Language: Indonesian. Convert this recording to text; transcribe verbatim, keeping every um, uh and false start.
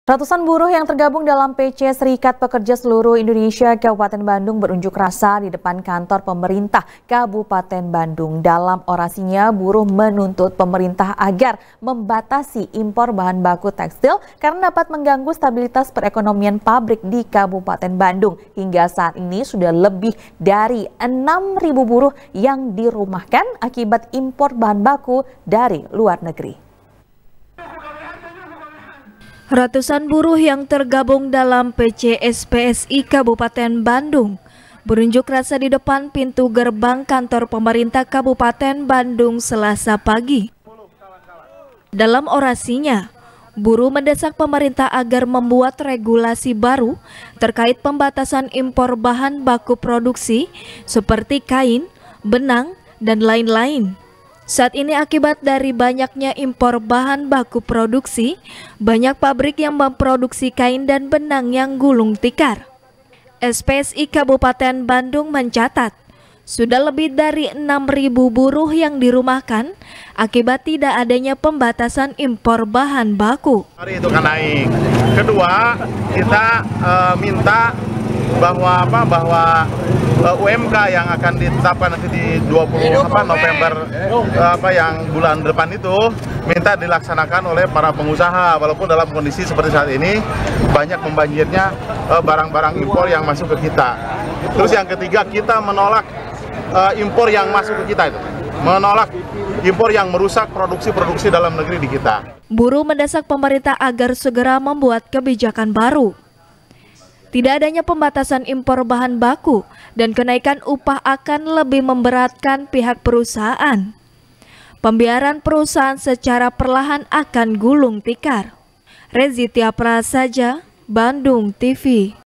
Ratusan buruh yang tergabung dalam P C Serikat Pekerja Seluruh Indonesia Kabupaten Bandung berunjuk rasa di depan kantor pemerintah Kabupaten Bandung. Dalam orasinya, buruh menuntut pemerintah agar membatasi impor bahan baku tekstil karena dapat mengganggu stabilitas perekonomian pabrik di Kabupaten Bandung. Hingga saat ini sudah lebih dari enam ribu buruh yang dirumahkan akibat impor bahan baku dari luar negeri. Ratusan buruh yang tergabung dalam P C S P S I Kabupaten Bandung berunjuk rasa di depan pintu gerbang kantor pemerintah Kabupaten Bandung Selasa pagi. Dalam orasinya, buruh mendesak pemerintah agar membuat regulasi baru terkait pembatasan impor bahan baku produksi seperti kain, benang, dan lain-lain. Saat ini akibat dari banyaknya impor bahan baku produksi, banyak pabrik yang memproduksi kain dan benang yang gulung tikar. S P S I Kabupaten Bandung mencatat, sudah lebih dari enam ribu buruh yang dirumahkan akibat tidak adanya pembatasan impor bahan baku. Hari itu kan naik. Kedua, kita uh, minta bahwa apa bahwa uh, U M K yang akan ditetapkan nanti di dua puluh apa, November uh, apa yang bulan depan itu minta dilaksanakan oleh para pengusaha, walaupun dalam kondisi seperti saat ini banyak membanjirnya barang-barang uh, impor yang masuk ke kita. Terus yang ketiga, kita menolak uh, impor yang masuk ke kita itu, menolak impor yang merusak produksi-produksi dalam negeri di kita. Buruh mendesak pemerintah agar segera membuat kebijakan baru. Tidak adanya pembatasan impor bahan baku dan kenaikan upah akan lebih memberatkan pihak perusahaan. Pembiaran perusahaan secara perlahan akan gulung tikar. Rezitia Prasaja, Bandung T V.